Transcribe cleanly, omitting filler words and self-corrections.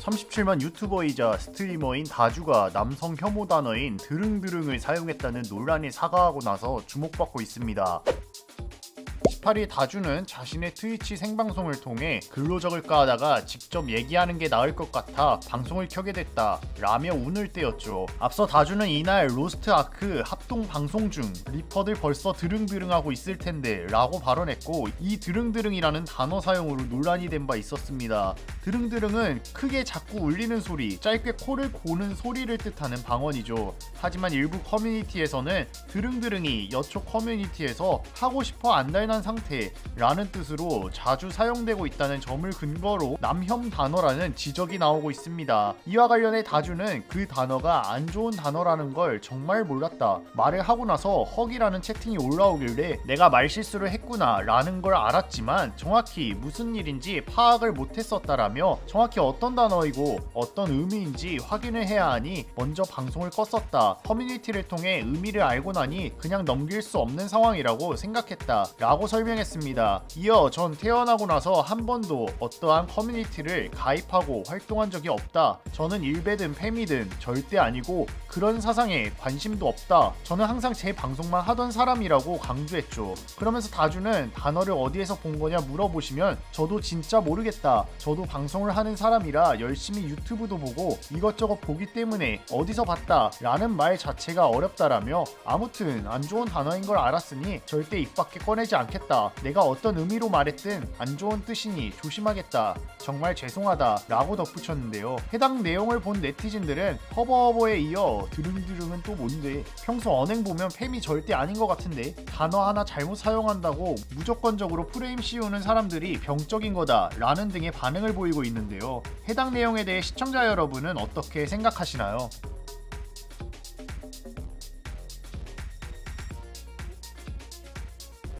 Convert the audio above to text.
37만 유튜버이자 스트리머인 다주가 남성 혐오 단어인 드릉드릉을 사용했다는 논란이 사과하고 나서 주목받고 있습니다. 18일 다주는 자신의 트위치 생방송을 통해 근로적을까 하다가 직접 얘기하는 게 나을 것 같아 방송을 켜게 됐다 라며 운을 떼었죠. 앞서 다주는 이날 로스트 아크 합동 방송 중 리퍼들 벌써 드릉드릉하고 있을 텐데 라고 발언했고, 이 드릉드릉이라는 단어 사용으로 논란이 된 바 있었습니다. 드릉드릉은 크게 자꾸 울리는 소리, 짧게 코를 고는 소리를 뜻하는 방언이죠. 하지만 일부 커뮤니티에서는 드릉드릉이 여초 커뮤니티에서 하고 싶어 안달난 상태라는 뜻으로 자주 사용되고 있다는 점을 근거로 남혐 단어라는 지적이 나오고 있습니다. 이와 관련해 다주는 그 단어가 안 좋은 단어라는 걸 정말 몰랐다. 말을 하고 나서 헉이라는 채팅이 올라오길래 내가 말실수를 했구나 라는 걸 알았지만 정확히 무슨 일인지 파악을 못했었다라며 정확히 어떤 단어이고 어떤 의미인지 확인을 해야 하니 먼저 방송을 껐었다. 커뮤니티를 통해 의미를 알고 나니 그냥 넘길 수 없는 상황이라고 생각했다 라고 설명했습니다. 이어 전 태어나고 나서 한 번도 어떠한 커뮤니티를 가입하고 활동한 적이 없다. 저는 일배든 패미든 절대 아니고 그런 사상에 관심도 없다. 저는 항상 제 방송만 하던 사람이라고 강조했죠. 그러면서 다주는 단어를 어디에서 본 거냐 물어보시면 저도 진짜 모르겠다. 저도 방송을 하는 사람이라 열심히 유튜브도 보고 이것저것 보기 때문에 어디서 봤다 라는 말 자체가 어렵다라며, 아무튼 안 좋은 단어인 걸 알았으니 절대 입 밖에 꺼내지 않겠다. 내가 어떤 의미로 말했든 안 좋은 뜻이니 조심하겠다. 정말 죄송하다 라고 덧붙였는데요. 해당 내용을 본 네티즌들은 허버허버에 이어 드릉드릉은 또 뭔데, 평소 언행 보면 팸이 절대 아닌 것 같은데 단어 하나 잘못 사용한다고 무조건적으로 프레임 씌우는 사람들이 병적인 거다 라는 등의 반응을 보이고 있는데요. 해당 내용에 대해 시청자 여러분은 어떻게 생각하시나요?